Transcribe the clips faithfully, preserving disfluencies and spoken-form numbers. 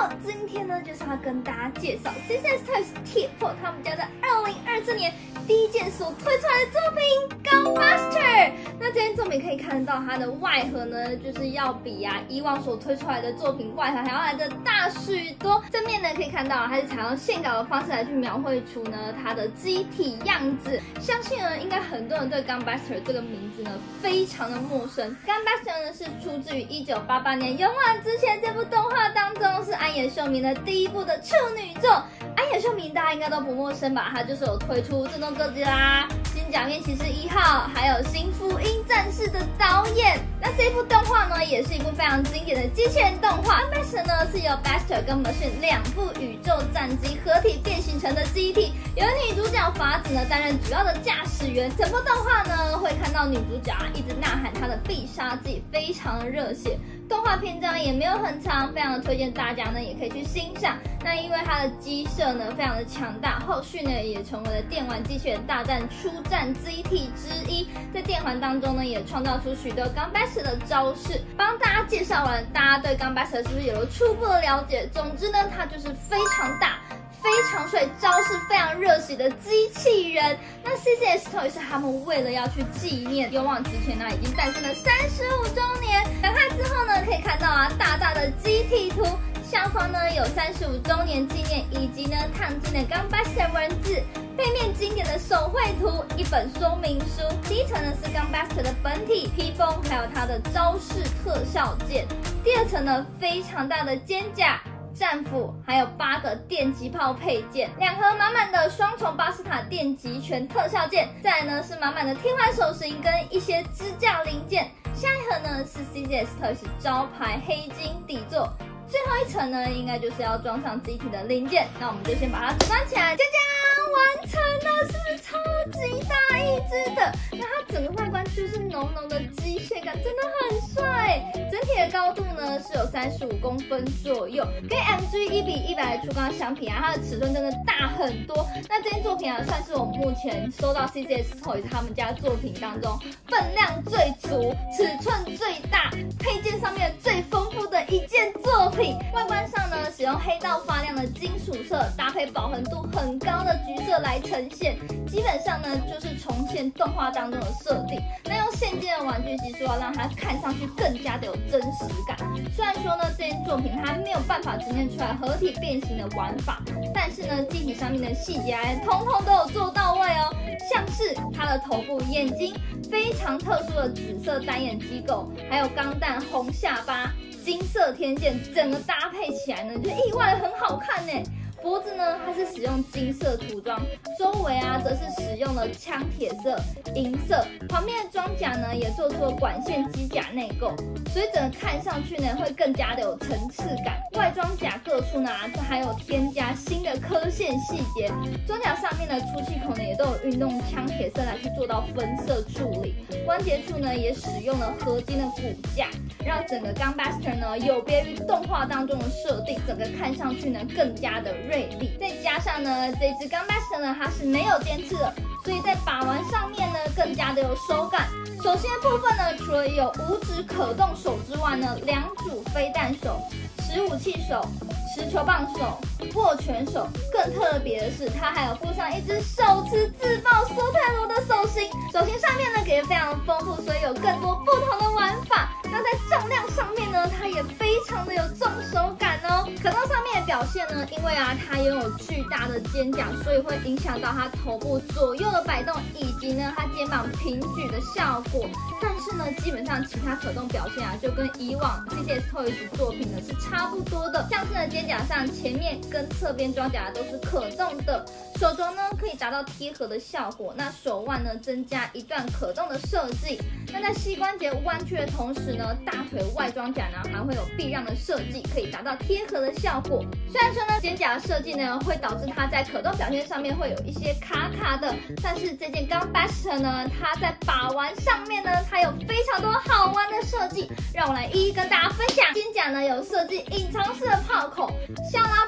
喽！今天呢就是要跟大家介绍 C C S Toys 铁破他们家在二零二四年第一件所推出来的作品 Gunbuster。那这件作品可以看到它的外盒呢，就是要比啊以往所推出来的作品外盒还要来的大许多。正面呢可以看到它是采用线稿的方式来去描绘出呢它的机体样子。相信呢应该很多人对 Gunbuster 这个名字呢非常的陌生。Gunbuster 呢是出自于一九八八年《勇往直前》这部动画当中，是安野秀明的第一部的处女作。安野秀明大家应该都不陌生吧？他就是有推出《震动哥吉拉》、《新假面骑士一号》，还有《新福音战士》的导演。那这部动画呢，也是一部非常经典的机器人动画。Gunbuster 呢是由 Buster 跟 Machine 两部宇宙战机合体变形成的机体，由女主角法子呢担任主要的驾驶员。整部动画呢会看到女主角啊一直呐喊她的必杀技，非常的热血。动画篇章也没有很长，非常的推荐大家呢也可以去欣赏。那因为它的机设呢非常的强大，后续呢也成为了电玩机器人大战出战机体之一。在电玩当中呢也创造出许多 Gunbuster 的招式。帮大家介绍完，大家对 Gunbuster 是不是有了初步的了解？总之呢它就是非常大、非常帅、招式非常热血的机器人。那 C C S Toys 是他们为了要去纪念勇往直前呢，已经诞生了三十五周年。打开之后呢，可以看到啊，大大的机体图，下方呢有三十五周年纪念，以及呢烫金的 Gunbuster 文字，背面经典的手绘图，一本说明书。第一层呢是 Gunbuster 的本体、披风，还有它的招式特效件。第二层呢非常大的肩甲、战斧，还有八个电击炮配件，两盒满满的双重巴斯塔电击拳特效件，再来呢是满满的天环手型跟一些支架零件。下一盒呢是 C C S Toys 招牌黑金底座，最后一层呢应该就是要装上机体的零件。那我们就先把它组装起来，就这样完成了，是不是超级大一只的？那它整个外观就是浓浓的机械感，真的很帅。整体的高度呢是有三十五公分左右，跟 M G 一比一百的粗钢相比啊，它的尺寸真的大很多。那这件作品啊，算是我目前收到 C C S Toys 他们家作品当中分量最足、尺寸最大、配件上面最丰富的一件作品。外观上呢，使用黑到发亮的金属色，搭配饱和度很高的橘色来呈现，基本上呢就是重现动画当中的设定。那用现今的玩具技术要让它看上去更加的有真实感。虽然说呢这件作品它没有办法呈现出来合体变形的玩法，但是呢机体上面的细节啊，通通都有做到位哦。像是它的头部、眼睛非常特殊的紫色单眼机构，还有钢弹红下巴、金色天线，整个搭配起来呢就意外的很好看呢。脖子呢，它是使用金色涂装，周围啊则是使用了枪铁色、银色，旁边的装甲呢也做出了管线机甲内构，所以整个看上去呢会更加的有层次感。外装甲各处呢还有添加新的刻线细节，装甲上面的出气口呢也都有运用枪铁色来去做到分色处理，关节处呢也使用了合金的骨架，让整个 Gunbuster 呢有别于动画当中的设定，整个看上去呢更加的锐利。再加上呢这只 Gunbuster 呢它是没有尖刺的，所以在把玩上面呢更加的有手感。手心的部分呢，除了有五指可动手之外呢，两组飞弹手、持武器手、持球棒手、握拳手，更特别的是它还有附上一只手持自爆索泰罗的手型。手型上面呢给的非常丰富，所以有更多不同的玩法。那在重量上面呢，它也非常的有重手感哦。可动上面的表现呢，因为啊它拥有巨大的肩胛，所以会影响到它头部左右的摆动，以及呢它肩膀平举的效果。但是呢，基本上其他可动表现啊，就跟以往 C C S Toys 作品呢是差不多的。像是呢肩胛上前面跟侧边装甲都是可动的，手肘呢可以达到贴合的效果，那手腕呢增加一段可动的设计。那在膝关节弯曲的同时呢，大腿外装甲呢还会有避让的设计，可以达到贴合的效果。虽然说呢肩胛的设计呢会导致它在可动表现上面会有一些卡卡的，但是这件 Gunbuster 呢，它在把玩上面呢，它有非常多好玩的设计，让我来一一跟大家分享。肩胛呢有设计隐藏式的炮口、下拉喷嘴、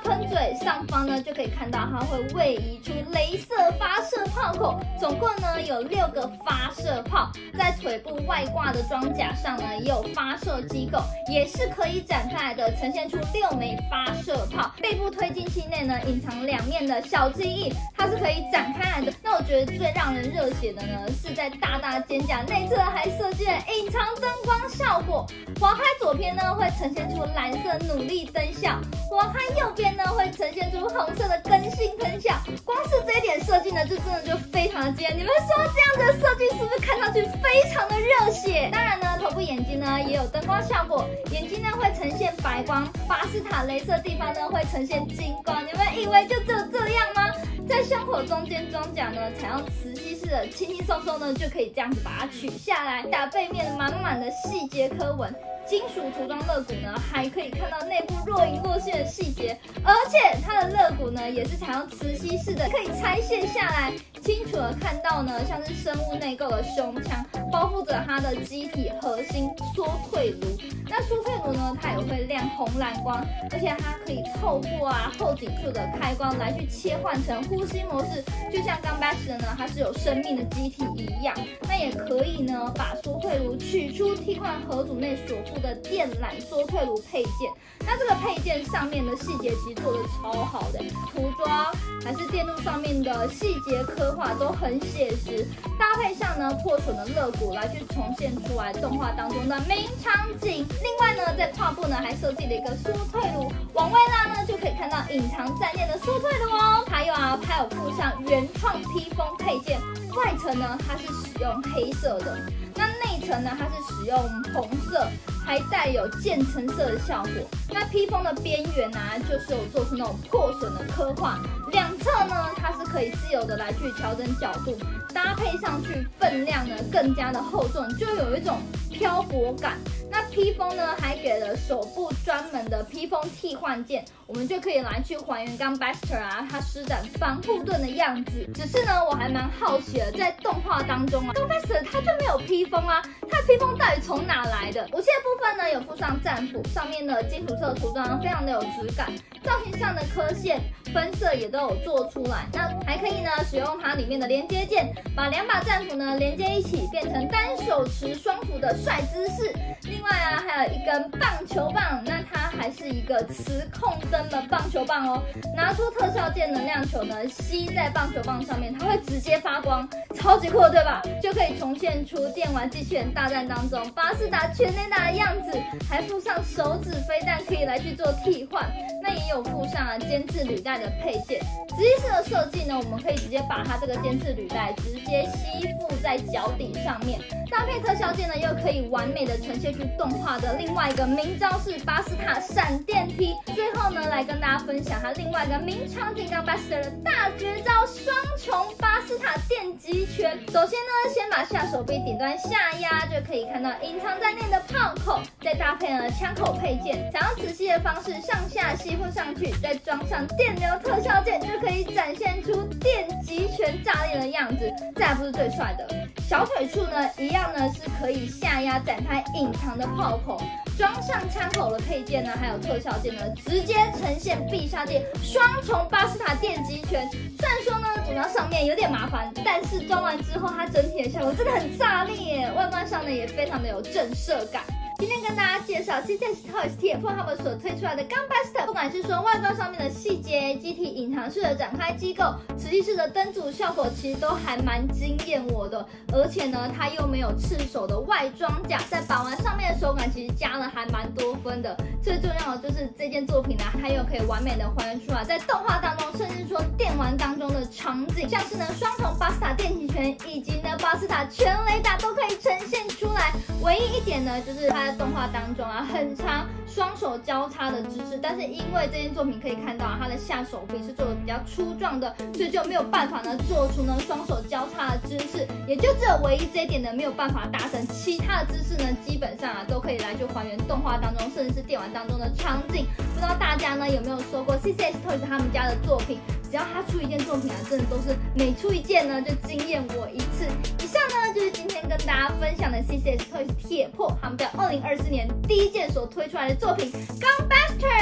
腿上方呢，就可以看到它会位移出雷射发射炮口，总共呢有六个发射炮。在腿部外挂的装甲上呢，也有发射机构，也是可以展开来的，呈现出六枚发射炮。背部推进器内呢，隐藏两面的小机翼，它是可以展开来的。那我觉得最让人热血的呢，是在大大肩胛内侧还设计了隐藏灯光效果。滑开左边呢，会呈现出蓝色努力灯效；滑开右边呢，会呈现出红色的更新灯效。光是这一点设计呢，就真的就非常的惊艳。你们说这样的设计是不是看上去非常的热血？当然呢，头部眼睛呢也有灯光效果，眼睛呢会呈现白光，巴斯塔雷射地方呢会呈现金光。你们以为就只有这样吗？在胸口中间装甲呢，采用磁吸式的，轻轻松松呢就可以这样子把它取下来。甲背面满满的细节刻纹，金属涂装肋骨呢，还可以看到内部若隐若现的细节，而且它的肋骨呢也是采用磁吸式的，可以拆卸下来，清楚的看到呢，像是生物内构的胸腔，包覆着它的机体核心缩退颅。那缩退颅呢，它也会亮红蓝光，而且它可以透过啊后颈处的开关来去切换成呼吸模式，就像刚 Baxter 呢，它是有生命的机体一样。那也可以呢，把缩退颅取出，替换核组内所附的电缆缩退颅配件。那这个配件上面的细节其实做的超好的，涂装还是电路上面的细节刻画都很写实，搭配上呢破损的肋骨来去重现出来动画当中的名场景。另外呢，在胯部呢还设计了一个缩退颅，往外拉呢就可以看到隐藏在内的缩退颅哦。还有啊，还有附上原创披风配件，外层呢它是使用黑色的，那内层呢它是使用红色，还带有渐层色的效果。那披风的边缘啊，就是有做出那种破损的刻画，两侧呢它是可以自由的来去调整角度，搭配上去分量呢更加的厚重，就有一种漂泊感。那披风呢还给了手部专门的披风替换件，我们就可以来去还原刚 Baxter 啊它施展防护盾的样子。只是呢，我还蛮好奇的，在动画当中啊，刚 Baxter 它就没有披风啊，它的披风到底从哪来的？武器的部分呢有附上战斧，上面的金属色涂装非常的有质感，造型上的刻线分色也都有做出来。那还可以呢使用它里面的连接件，把两把战斧呢连接一起，变成单手持双斧的帅姿势。另外啊，还有一根棒球棒，那它还是一个磁控灯的棒球棒哦。拿出特效键能量球呢，吸在棒球棒上面，它会直接发光，超级酷的，对吧？就可以重现出电玩机器人大战当中巴斯达全雷达的样子，还附上手指飞弹可以来去做替换。那也有附上啊尖刺履带的配件。直立式的设计呢，我们可以直接把它这个尖刺履带直接吸附在脚底上面，搭配特效键呢，又可以完美的呈现出动画的另外一个名招式巴斯塔闪电踢。最后呢，来跟大家分享它另外一个名场景刚 Baxter 的大绝招双重巴斯塔电击拳。首先呢，先把下手臂顶端下压，就可以看到隐藏在内的炮口，再搭配了枪口配件，采用磁吸的方式上下吸附上去，再装上电流特效键，就可以展现出电击拳炸裂的样子。再来不是最帅的，小腿处呢，一样呢是可以下压展开隐藏的炮口，装上枪口的配件呢，还有特效键呢，直接呈现必杀技双重巴斯塔电击拳。虽然说呢，组装上面有点麻烦，但是装完之后，它整体的效果真的很炸裂耶，外观上呢也非常的有震慑感。今天跟大家介绍 C C S Toys 铁破他们所推出来的刚 Baxter， 不管是说外观上面的细节、机体隐藏式的展开机构、磁吸式的灯组效果，其实都还蛮惊艳我的。而且呢，它又没有赤手的外装甲，在把玩上面的手感其实加了还蛮多分的。最重要的就是这件作品呢，它又可以完美的还原出来在动画当中，甚至说电玩当中的场景，像是呢双重巴斯塔电击拳以及呢巴斯塔全雷达都可以呈现出来。唯一一点呢，就是它在动画当中啊，很长双手交叉的姿势，但是因为这件作品可以看到啊，它的下手臂是做的比较粗壮的，所以就没有办法呢做出呢双手交叉的姿势，也就只有唯一这一点呢没有办法达成，其他的姿势呢基本上啊都可以来去还原动画当中，甚至是电玩当中的场景。不知道大家呢有没有收过 C C S Toys 他们家的作品？只要他出一件作品啊，真的都是每出一件呢就惊艳我一次。以上呢就是今天跟大家分享的 C C S Toys 铁破他们在二零二四年第一件所推出来的作品刚 Baxter。那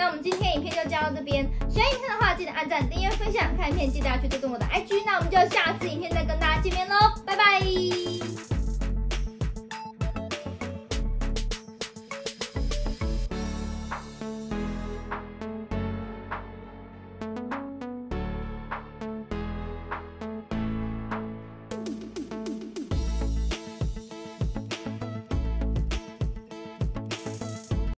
那我们今天影片就教到这边，喜欢影片的话记得按赞、订阅、分享，看影片记得要去追踪我的 I G。那我们就下次影片再跟大家见面喽，拜拜。